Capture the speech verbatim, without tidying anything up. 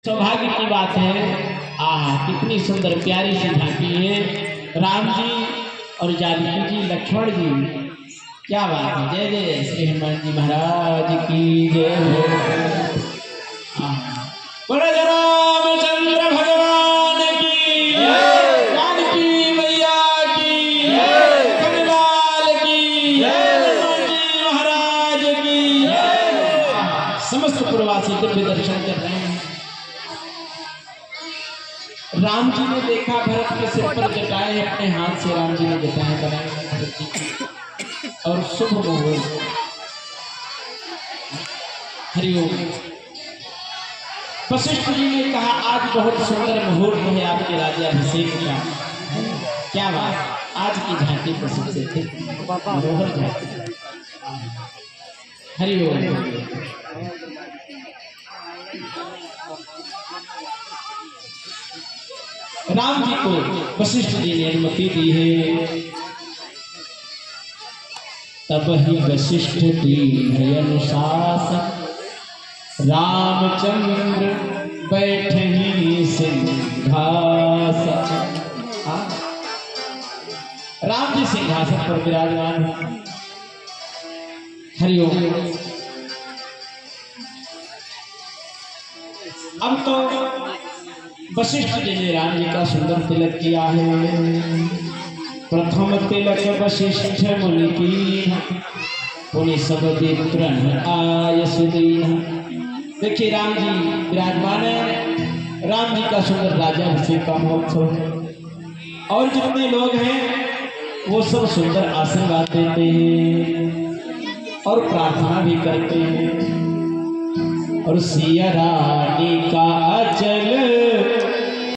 सौभाग्य की बात है। आह कितनी सुंदर प्यारी सी झांकी है। राम जी और जानकी जी, लक्ष्मण जी, क्या बात है। जय जय श्री हनुमान जी महाराज की जय हो। बड़े रामचंद्र भगवान की, जानकी मैया की, कनलाल की, हनुमान जी महाराज की। समस्त पूर्ववासी दिव्य दर्शन कर रहे हैं। राम जी ने देखा भरत के सिर पर जटाएं, अपने हाथ से राम जी ने जटाएं बनाई भरत जी की, और शुभ मुहूर्त। हरिओम। वशिष्ठ जी ने कहा आज बहुत सुंदर मुहूर्त है आपके राज्याभिषेक का। क्या बात, आज की झांकी प्रसिद्ध थी, मनोहर झांकी। हरिओम। राम जी को वशिष्ठ जी ने अनुमति दी है। तब ही वशिष्ठ की अनुशासन, रामचंद्र बैठे ही सिंहासन। राम जी सिंहासन पर विराजमान है। हरिओम। अब तो वशिष्ठ जी ने राम जी का सुंदर तिलक किया है। प्रथम तिलक वशिष्ठ मुनि की, पुनि सब विप्रण आय सुदीन। देखिए राम जी विराजमान है। राम जी का सुंदर राज्याभिषेक का महोत्सव है, और जितने लोग हैं वो सब सुंदर आशीर्वाद देते हैं और प्रार्थना भी करते हैं। और सिया रानी का